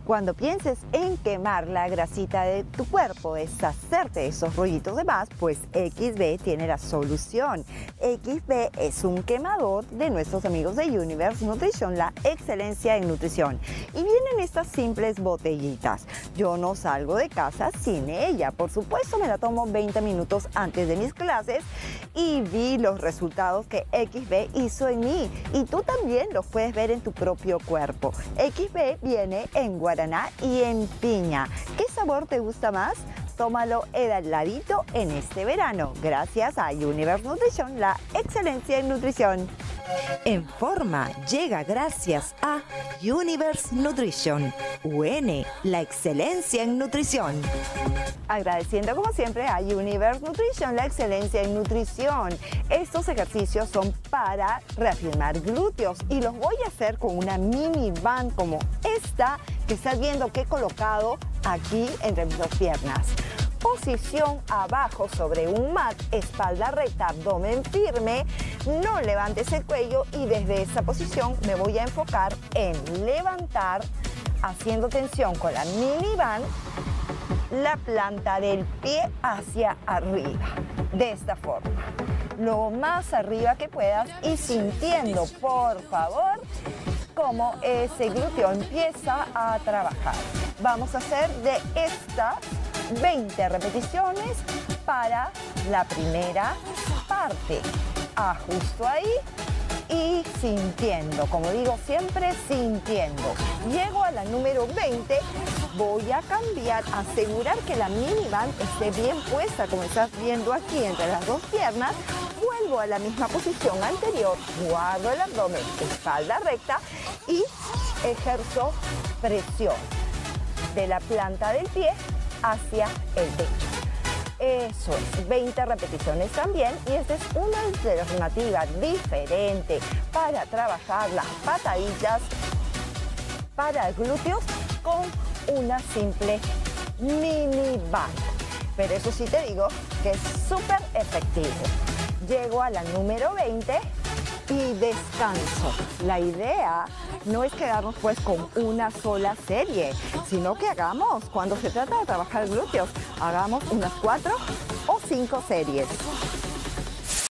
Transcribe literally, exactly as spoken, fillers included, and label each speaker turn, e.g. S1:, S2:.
S1: Cuando pienses en quemar la grasita de tu cuerpo, deshacerte de esos rollitos de más, pues X B tiene la solución. X B es un quemador de nuestros amigos de Universe Nutrition, la excelencia en nutrición. Y vienen estas simples botellitas. Yo no salgo de casa sin ella. Por supuesto, me la tomo veinte minutos antes de mis clases y vi los resultados que X B hizo en mí. Y tú también los puedes ver en tu propio cuerpo. X B viene en guaraná y en piña. ¿Qué sabor te gusta más? Tómalo heladito en este verano. Gracias a Universe Nutrition, la excelencia en nutrición. En Forma llega gracias a Universe Nutrition. U N, la excelencia en nutrición. Agradeciendo como siempre a Universe Nutrition, la excelencia en nutrición. Estos ejercicios son para reafirmar glúteos y los voy a hacer con una mini band como esta que estás viendo que he colocado aquí entre mis dos piernas. Posición abajo sobre un mat, espalda recta, abdomen firme, no levantes el cuello y desde esa posición me voy a enfocar en levantar, haciendo tensión con la mini band, la planta del pie hacia arriba, de esta forma, lo más arriba que puedas y sintiendo, por favor, cómo ese glúteo empieza a trabajar. Vamos a hacer de esta veinte repeticiones para la primera parte. Ajusto ahí y sintiendo, como digo siempre, sintiendo. Llego a la número veinte, voy a cambiar, asegurar que la mini band esté bien puesta, como estás viendo aquí entre las dos piernas. Vuelvo a la misma posición anterior, guardo el abdomen, espalda recta y ejerzo presión de la planta del pie hacia el pecho. Eso es, veinte repeticiones también, y esta es una alternativa diferente para trabajar las pataditas para glúteos con una simple mini band. Pero eso sí te digo que es súper efectivo. Llego a la número veinte y descanso. La idea no es quedarnos pues con una sola serie, sino que hagamos, cuando se trata de trabajar glúteos, hagamos unas cuatro o cinco series.